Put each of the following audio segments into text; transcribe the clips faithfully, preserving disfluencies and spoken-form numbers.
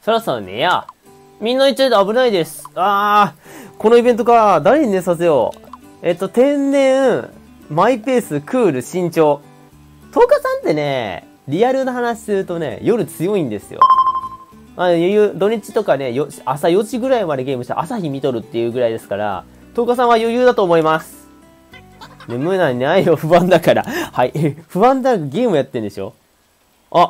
そろそろ寝や。みんな行っちゃうと危ないです。あー、このイベントか。誰に寝させよう。えっと、天然、マイペース、クール、慎重。とおかさんってね、リアルな話するとね、夜強いんですよ。あ余裕、土日とかね、よ朝よじぐらいまでゲームして朝日見とるっていうぐらいですから、とおかさんは余裕だと思います。眠いのにないよ、不安だから。はい。不安だからゲームやってんでしょ。あ。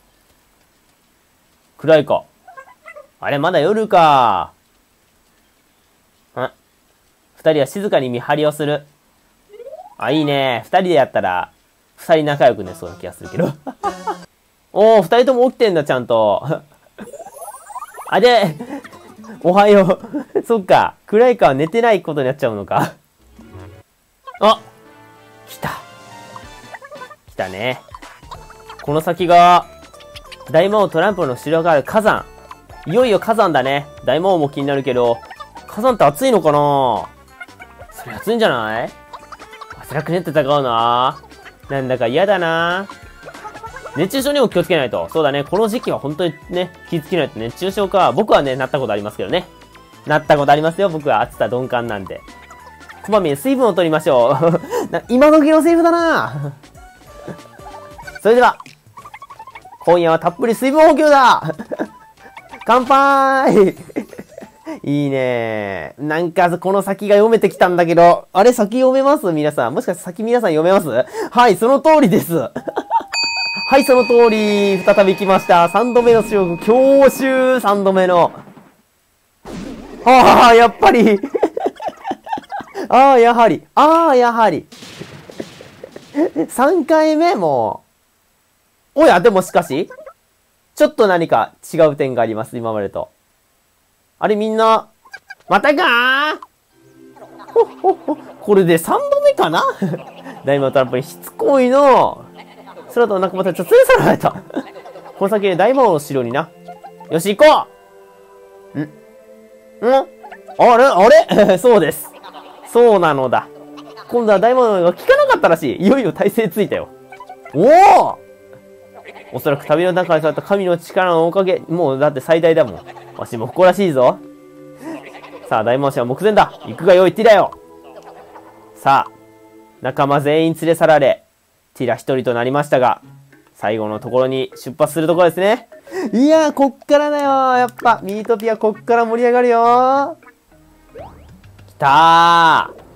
暗いか。あれ、まだ夜か。ん。二人は静かに見張りをする。あ、いいね。二人でやったら、二人仲良くね、そうな気がするけど。おー、二人とも起きてんだ、ちゃんと。あれ、おはよう。そっか。暗いから寝てないことになっちゃうのか。あ、来た。来たね。この先が、大魔王トランプの城がある火山。いよいよ火山だね。大魔王も気になるけど、火山って暑いのかな？それ暑いんじゃない？汗だくねって戦うな。なんだか嫌だな。熱中症にも気をつけないと。そうだね。この時期は本当にね、気をつけないと熱中症か。僕はね、なったことありますけどね。なったことありますよ。僕は暑さ鈍感なんで。こまめに水分を取りましょう。な今時のセリフだな。それでは、今夜はたっぷり水分補給だ。乾杯。いいね。なんか、この先が読めてきたんだけど、あれ先読めます皆さん。もしかして先皆さん読めます？はい、その通りです。はい、その通り。再び来ました。三度目の勝負、教習三度目の。ああ、やっぱり。ああ、やはり。ああ、やはり。三回目も。おや、でもしかし、ちょっと何か違う点があります、今までと。あれみんな、またかーほっほっほ。これでさんどめかな。大魔王トランプにしつこいの。空と仲間たちを連れ去られた。この先で大魔王の城にな。よし、行こう。んんあれあれそうです。そうなのだ。今度は大魔王が効かなかったらしい。いよいよ体勢ついたよ。おおおそらく旅の中に座った神の力のおかげ。もうだって最大だもん。わしも誇らしいぞ。さあ、大魔王氏は目前だ。行くがよい、ティラよ。さあ、仲間全員連れ去られ、ティラ一人となりましたが、最後のところに出発するところですね。いやー、こっからだよー。やっぱ、ミートピアこっから盛り上がるよー。きたー。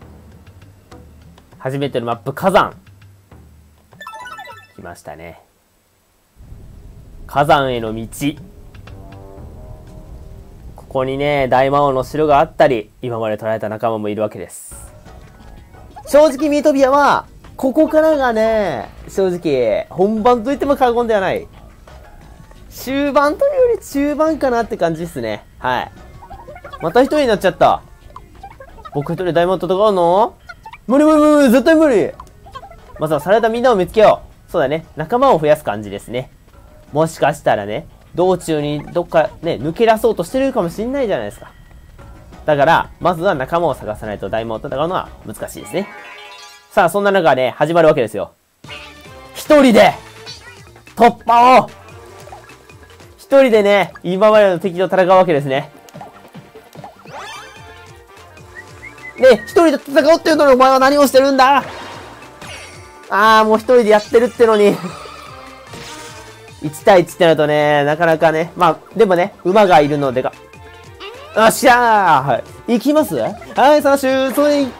初めてのマップ、火山。来ましたね。火山への道。ここにね、大魔王の城があったり、今まで捕らえた仲間もいるわけです。正直ミートピアは、ここからがね、正直、本番と言っても過言ではない。終盤というより中盤かなって感じですね。はい。また一人になっちゃった。僕一人で大魔王と戦うの？無理無理無理絶対無理。まずはされたみんなを見つけよう。そうだね。仲間を増やす感じですね。もしかしたらね、道中にどっかね、抜け出そうとしてるかもしんないじゃないですか。だから、まずは仲間を探さないと大魔王と戦うのは難しいですね。さあ、そんな中ね、始まるわけですよ。一人で、突破を一人でね、今までの敵と戦うわけですね。で、一人で戦うっていうのにお前は何をしてるんだ？あー、もう一人でやってるってのに。いち対いちってなるとね、なかなかね。まあ、でもね、馬がいるのでが。よっしゃー、はい。行きます？はい、さあ、シュートイ。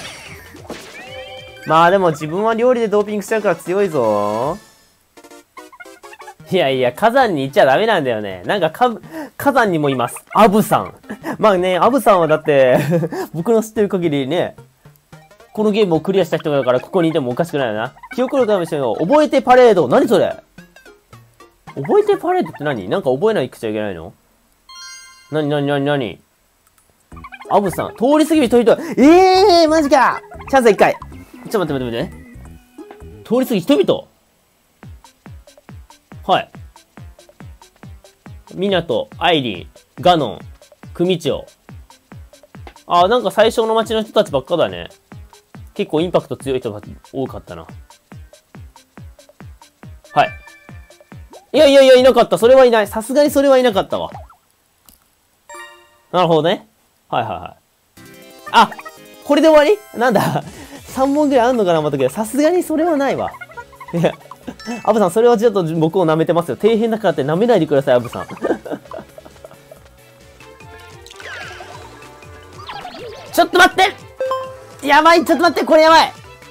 まあでも自分は料理でドーピングしちゃうから強いぞ。いやいや、火山に行っちゃダメなんだよね。なんかか、火山にもいます。アブさん。まあね、アブさんはだって、僕の知ってる限りね、このゲームをクリアした人だからここにいてもおかしくないよな。記憶力試しの覚えてパレード。何それ？覚えてパレードって何？なんか覚えないくちゃいけないの？何何何何？アブさん、通り過ぎる人々。ええー、マジか！チャンスいっかい。ちょっと待って待って待って。通り過ぎ人々。はい。ミナト、アイリン、ガノン、組長。あ、なんか最初の街の人たちばっかだね。結構インパクト強い人が多かったな。はい。 いやいやいや、いなかった。それはいない。さすがにそれはいなかったわ。なるほどね。はいはいはい。あ、これで終わりなんだ。さんぼんぐらいあんのかな思ったけど、さすがにそれはないわ。いや、アブさん、それはちょっと僕を舐めてますよ。底辺だからって舐めないでください、アブさん。ちょっと待ってやばいちょっと待ってこれやばい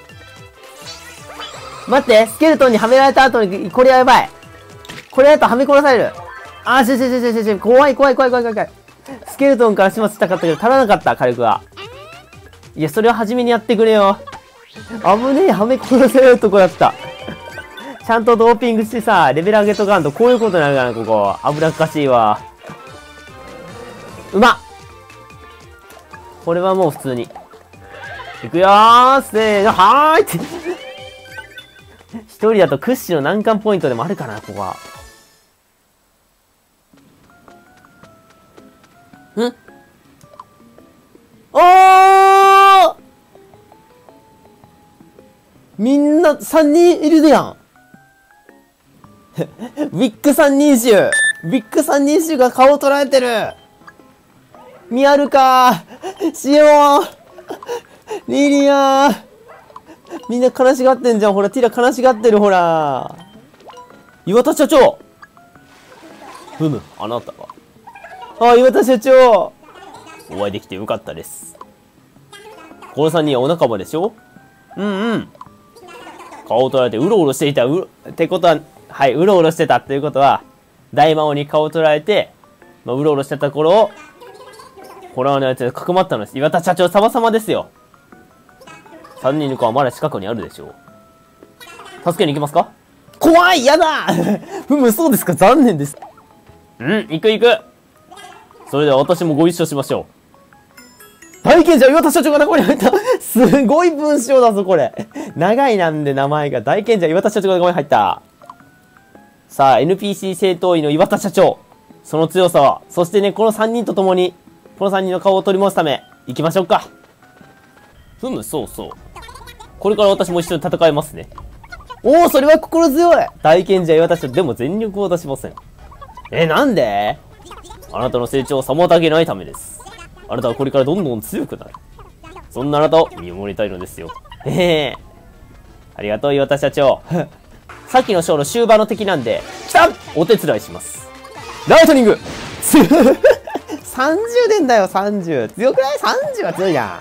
待ってスケルトンにはめられた後に、これやばいこれだとはめ殺されるあーしょしょしょしょしょ怖い怖い怖い怖い怖い怖いスケルトンから始末したかったけど、足らなかった、火力が。いや、それを初めにやってくれよ。危ねえ、はめ殺されるとこだった。ちゃんとドーピングしてさ、レベル上げとかんと、こういうことになるからな、ここ。危なっかしいわ。うまっこれはもう普通に。いくよーせーの、はーいって。一人だと屈指の難関ポイントでもあるかな、ここは。んおーみんなさんにんいるやん。ウィック三人衆。ウィック三人衆が顔を捉えてる。ミアルカシオンリリアみんな悲しがってんじゃん。ほら、ティラ悲しがってる、ほら。岩田社長ふむ、あなたは。あ、岩田社長お会いできてよかったです。このさんにんはお仲間でしょうんうん。顔を取られてうろうろしていた。うってことは、はい、うろうろしてたっていうことは、大魔王に顔を取られて、まあ、うろうろしてた頃を、ホラーのやつでかくまったのです。岩田社長様々ですよ。三人の子はまだ近くにあるでしょう。助けに行きますか怖いやだふむ、そうですか残念です。うん、行く行く。それでは私もご一緒しましょう。大賢者岩田社長が中に入ったすごい文章だぞ、これ。長いなんで名前が。大賢者岩田社長が中に入った。さあ、エヌピーシー 戦闘員の岩田社長。その強さは、そしてね、このさんにんと共に、このさんにんの顔を取り戻すため、行きましょうか。ふむ、そうそう。これから私も一緒に戦いますね。おお、それは心強い大賢者岩田社長、でも全力を出しません。え、なんであなたの成長を妨げないためです。あなたはこれからどんどん強くなる。そんなあなたを見守りたいのですよ。へへありがとう、岩田社長。さっきのショーの終盤の敵なんで、来たお手伝いします。ライトニングさんじゅう出んだよ、さんじゅう。強くない ?さんじゅう は強いな。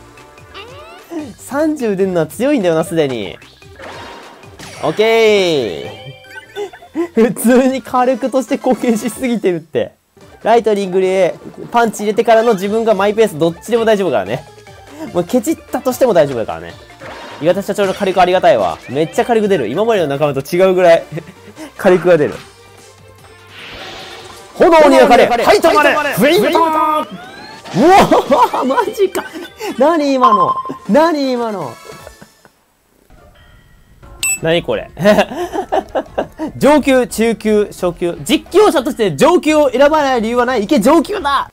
さんじゅう出んのは強いんだよな、すでに。オッケー普通に火力として貢献しすぎてるって。ライトニングでパンチ入れてからの自分がマイペースどっちでも大丈夫からね。もうケチったとしても大丈夫だからね。岩田社長の火力ありがたいわ。めっちゃ火力出る。今までの仲間と違うぐらい火力が出る。炎に焼かれはい止まれフェイントうわマジか何今の何今の何これ上級、中級、初級。実況者として上級を選ばない理由はない。いけ、上級だ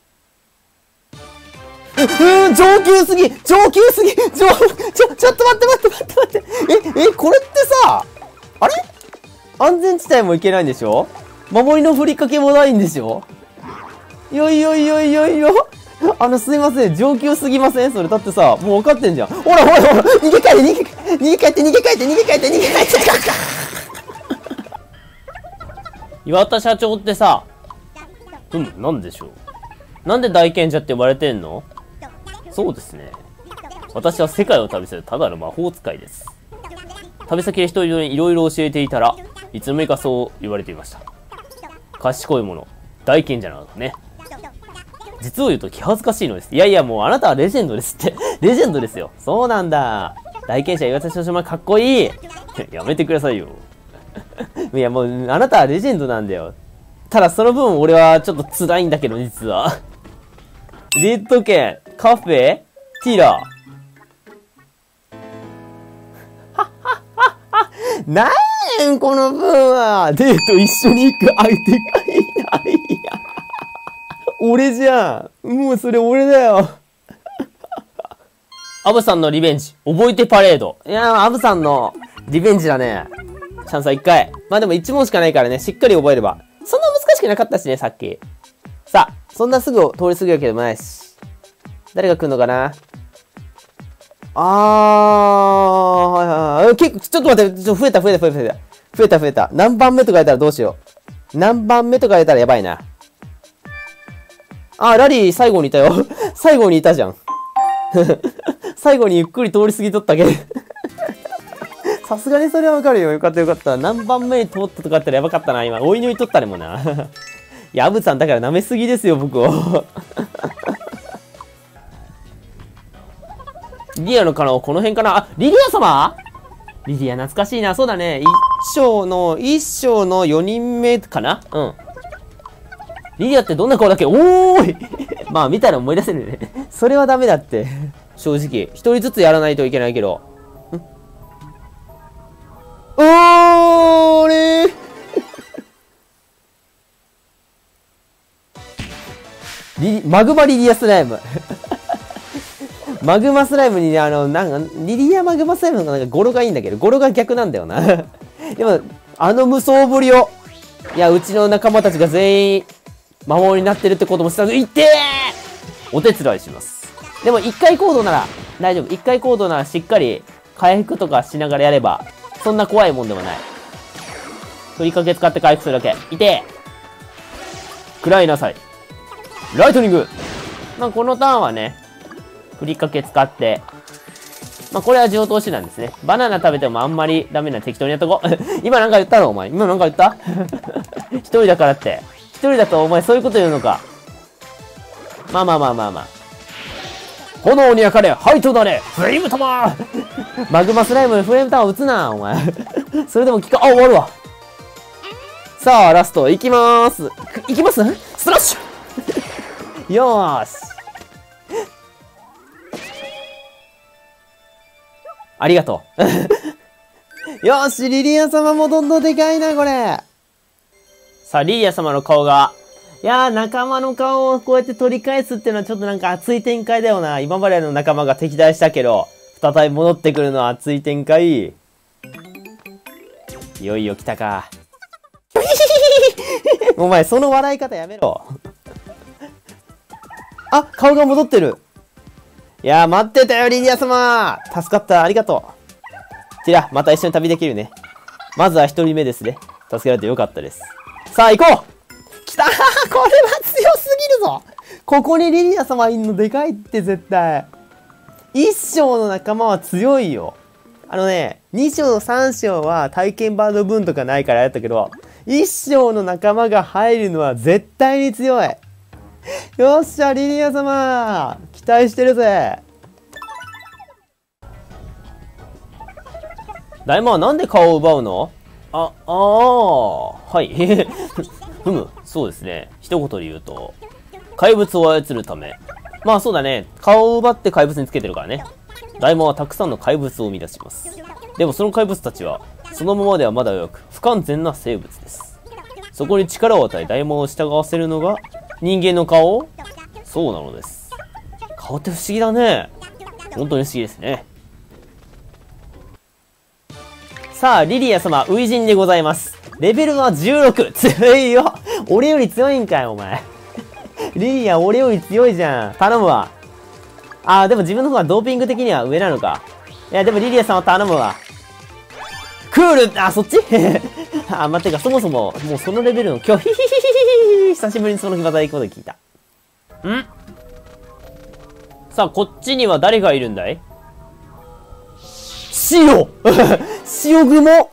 うーん、上級すぎ上級すぎ上、ちょ、ちょっと待って待って待って待ってえ、え、これってさ、あれ安全地帯もいけないんでしょ守りのふりかけもないんでしょよいよいよいよいよあの、すいません。上級すぎませんそれ。だってさ、もう分かってんじゃん。ほらほらほら逃げ帰って逃げ、逃げ帰って逃げ帰って逃げ帰って逃げ帰って岩田社長ってさ、うん、なんでしょう。なんで大賢者って呼ばれてんの？そうですね。私は世界を旅するただの魔法使いです。旅先で人々にいろいろ教えていたら、いつの間にかそう言われていました。賢いもの、大賢者なのだね。実を言うと気恥ずかしいのです。いやいや、もうあなたはレジェンドですって。レジェンドですよ。そうなんだ。大賢者岩田社長かっこいい。やめてくださいよ。いや、もうあなたはレジェンドなんだよ。ただその分俺はちょっと辛いんだけど、実は。レッド券、カフェ、ティラ。なんやねん、この分は。デート一緒に行く相手がいないや。俺じゃん。もうそれ俺だよ。アブさんのリベンジ。覚えてパレード。いやー、アブさんのリベンジだね。 チャンスはいっかい。まあでもいち問しかないからね、しっかり覚えれば。そんな難しくなかったしね、さっき。さあ、そんなすぐ通り過ぎるわけでもないし。誰が来るのかな。あー、はいはいはい。結構、ちょっと待って、ちょっと増えた増えた増えた増えた。増えた増えた。何番目とか言ったらどうしよう。何番目とか言ったらやばいな。あー、ラリー最後にいたよ。最後にいたじゃん。最後にゆっくり通り過ぎとったけど。さすがにそれはわかるよ。よかったよかった。何番目に通ったとかあったらやばかったな、今。追い抜いとったねもんな。いや、アブさんだから舐めすぎですよ、僕を。リリアのカナをこの辺かなあ、リリア様リリア懐かしいな。そうだね。一章の、一章のよにんめかなうん。リリアってどんな顔だっけおーいまあ見たら思い出せるね。それはダメだって。正直。一人ずつやらないといけないけど。おーれーリマグマリリアスライム。マグマスライムにね、あの、なんか、リリアマグマスライムのなんか語呂がいいんだけど、語呂が逆なんだよな。でも、あの無双ぶりを、いや、うちの仲間たちが全員、魔物になってるってこともしたので、いってーお手伝いします。でも、一回行動なら、大丈夫。一回行動ならしっかり、回復とかしながらやれば、そんな怖いもんでもない。ふりかけ使って回復するだけ。いてー食らいなさい。ライトニングまあ、このターンはね、ふりかけ使って、まあ、これは上等手段ですね。バナナ食べてもあんまりダメな適当にやっとこう。今なんか言ったのお前。今なんか言った一人だからって。一人だとお前そういうこと言うのか。まあまあまあまあまあ。炎に焼かれ、ハイトだねフレームタマーマグマスライムにフレームタマー撃つな、お前。それでも効か、あ、終わるわ。さあ、ラスト、いきまーす。いきますスラッシュよーし。ありがとう。よーし、リリア様もどんどんでかいな、これ。さあ、リリア様の顔が。いやー、仲間の顔をこうやって取り返すっていうのはちょっとなんか熱い展開だよな。今までの仲間が敵対したけど、再び戻ってくるのは熱い展開。いよいよ来たか。お前、その笑い方やめろ。あ、顔が戻ってる。いやー、待ってたよ、リリア様。助かった、ありがとう。ティラ、また一緒に旅できるね。まずは一人目ですね。助けられてよかったです。さあ、行こう来たーこれは強すぎるぞここにリリア様いんのでかいって絶対。一章の仲間は強いよ。あのね、二章三章は体験バード分とかないからやったけど、一章の仲間が入るのは絶対に強い。よっしゃ、リリア様期待してるぜ。大魔はなんで顔を奪うの？あ、ああ、はい。ふむ、そうですね。一言で言うと、怪物を操るため。まあそうだね。顔を奪って怪物につけてるからね。大魔はたくさんの怪物を生み出します。でもその怪物たちは、そのままではまだ弱く、不完全な生物です。そこに力を与え、大魔を従わせるのが、人間の顔？そうなのです。顔って不思議だね。本当に不思議ですね。さあ、リリア様、初陣でございます。レベルはじゅうろく。強いよ。俺より強いんかい、お前。リリア、俺より強いじゃん。頼むわ。あー、でも自分の方がドーピング的には上なのか。いや、でもリリア様頼むわ。クールあ、そっちあ、待ってか、そもそも、もうそのレベルの今日、ヒヒヒヒヒヒ久しぶりにその技行くこと聞いた。んさあ、こっちには誰がいるんだい？塩塩雲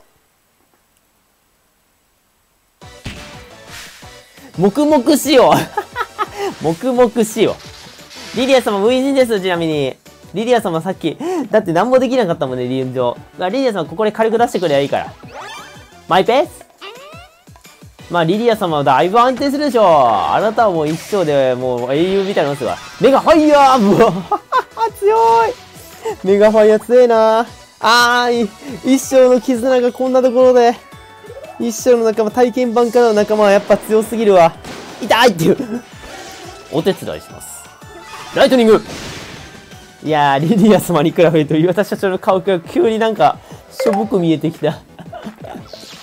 黙々塩黙々塩リリア様、初陣です、ちなみに。リリア様さっき、だって何もできなかったもんね、理由上。リリア様ここで軽く出してくればいいから。マイペースまあ、リリア様はだいぶ安定するでしょう。あなたはもう一生でもう英雄みたいなもんですわ。メガファイヤーうわ強いメガファイヤー強いなあー、一生の絆がこんなところで。一生の仲間、体験版からの仲間はやっぱ強すぎるわ。痛いっていう。お手伝いします。ライトニングいやー、リリア様に比べると岩田社長の顔が急になんか、しょぼく見えてきた。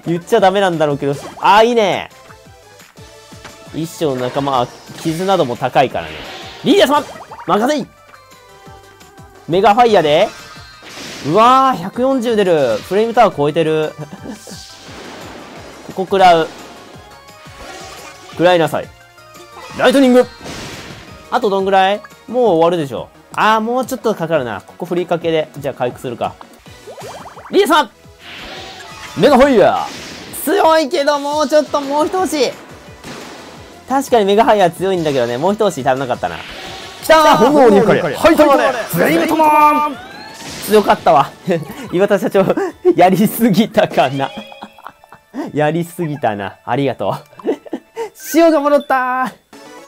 言っちゃダメなんだろうけど。あー、いいね。一生の仲間は傷なども高いからね。リーダー様任せい。メガファイヤーで。うわー、ひゃくよんじゅう出る。フレームタワー超えてる。ここ食らう。食らいなさい。ライトニング。あとどんぐらい？もう終わるでしょ。あー、もうちょっとかかるな。ここ振りかけで。じゃあ回復するか。リーダー様メガファイヤー強いけど、もうちょっと、もう一押し。確かにメガファイヤー強いんだけどね、もう一押し足りなかったな。きたー炎にかれはい、とまれフレイムトマーン強かったわ。岩田社長、やりすぎたかな。やりすぎたな。ありがとう。塩が戻ったー。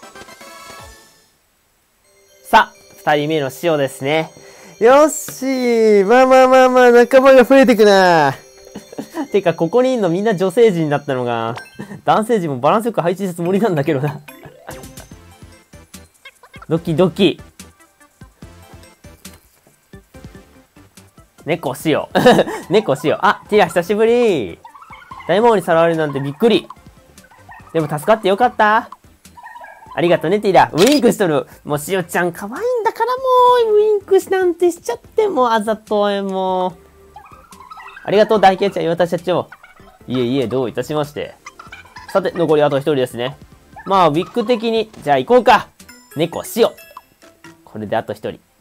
さあ、二人目の塩ですね。よっしー。まあまあまあまあ、仲間が増えてくな。てか、ここにいるのみんな女性陣になったのが、男性陣もバランスよく配置したつもりなんだけどな。ドキドキ。猫塩。猫塩。あ、ティラ久しぶり。大魔王にさらわれるなんてびっくり。でも助かってよかった。ありがとうね、ティラ。ウインクしとる。もう塩ちゃん可愛いんだからもう、ウインクしなんてしちゃって、もうあざといもう。ありがとう、大慶ちゃん、岩田社長。いえいえ、どういたしまして。さて、残りあと一人ですね。まあ、ウィッグ的に、じゃあ行こうか。猫、塩。これであと一人。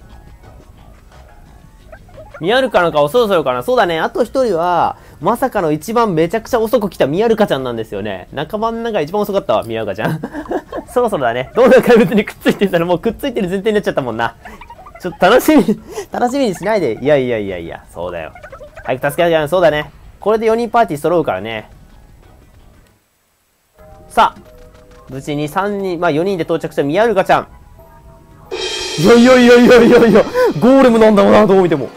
ミヤルカの顔そろそろかな。そうだね。あと一人は、まさかの一番めちゃくちゃ遅く来たミヤルカちゃんなんですよね。仲間の中一番遅かったわ、ミヤルカちゃん。そろそろだね。どんな怪物にくっついてんだろう。もうくっついてる前提になっちゃったもんな。ちょっと楽しみ、楽しみにしないで。いやいやいやいや、そうだよ。早く助けなきゃ。そうだね。これでよにんパーティー揃うからね。さあ、無事にさんにん、まあよにんで到着したミヤルカちゃん。いやいやいやいやいやいや、ゴーレムなんだろうな、どう見ても。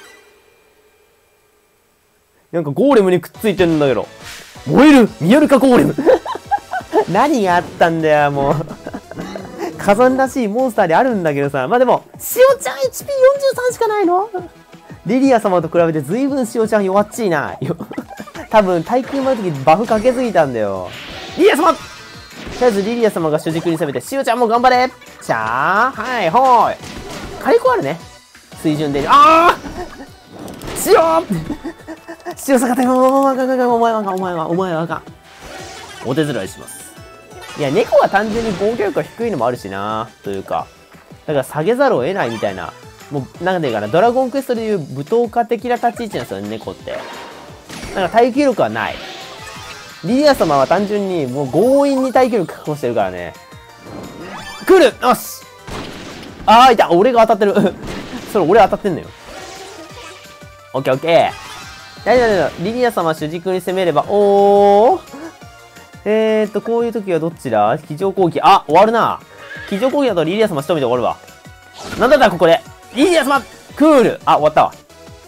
なんかゴーレムにくっついてるんだけど。燃えるミヤルカゴーレム何があったんだよ、もう。火山らしいモンスターであるんだけどさ。まあでも、塩ちゃん エイチピーよんじゅうさん しかないの？リリア様と比べて随分塩ちゃん弱っちいな。多分、対空の時バフかけすぎたんだよ。リリア様とりあえずリリア様が主軸に攻めて、塩ちゃんも頑張れじゃあ、はいほーい。火力あるね。水準で。あー塩塩坂手、お前はお前はお前はお前はあかん。お手伝いします。いや、猫は単純に防御力が低いのもあるしな。というか。だから下げざるを得ないみたいな。もう、なんでかな。ドラゴンクエストでいう舞踏家的な立ち位置なんですよね、猫って。だから耐久力はない。リリア様は単純にもう強引に耐久力確保してるからね。来るよしあー、いた俺が当たってるそれ俺当たってんのよ。オッケーオッケー。大丈夫大丈夫。リリア様主軸に攻めれば、おーえーっと、こういう時はどっちだ？机上攻撃。あ、終わるな。机上攻撃だとリリア様仕留めて終わるわ。なんだったらここで。リリア様クールあ、終わったわ。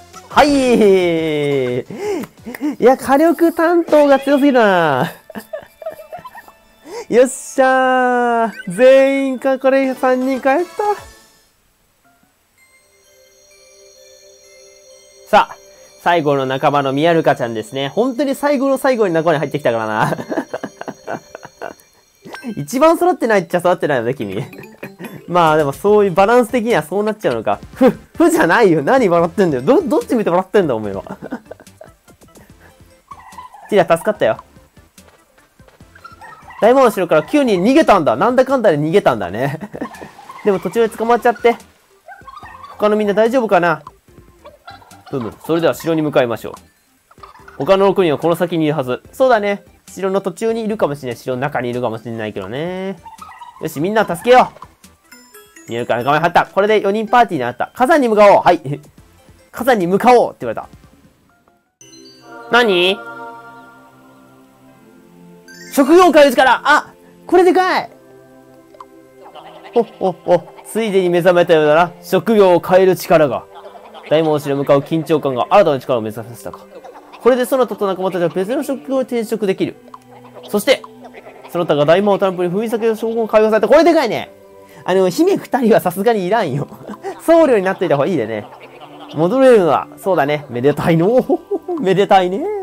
はいいや、火力担当が強すぎるなよっしゃー全員か、これさんにん帰った。さあ、最後の仲間のミヤルカちゃんですね。本当に最後の最後に仲間に入ってきたからな。一番揃ってないっちゃ揃ってないよね、君。まあでもそういうバランス的にはそうなっちゃうのか。ふ、ふじゃないよ。何笑ってんだよ。ど、どっち見て笑ってんだ、おめえは。ティラ助かったよ。大魔王の城からきゅうにん逃げたんだ。なんだかんだで逃げたんだね。でも途中で捕まっちゃって。他のみんな大丈夫かな？ふむ、それでは城に向かいましょう。他のろくにんはこの先にいるはず。そうだね。城の途中にいるかもしれない。城の中にいるかもしれないけどね。よし、みんな助けよう。見えるから仲間に入った。これでよにんパーティーになった。火山に向かおう。はい。火山に向かおうって言われた。何？職業を変える力。あ、これでかい。ほっほっほ。ついでに目覚めたようだな。職業を変える力が。大魔王城へ向かう緊張感が新たな力を目指させたか。これでそなたと仲間たちは別の職業を転職できる。そして、その他が大魔王タンプに踏み先の称号を解放された。これでかいね。あの、姫二人はさすがにいらんよ。僧侶になっていた方がいいでね。戻れるのは、そうだね。めでたいの。めでたいね。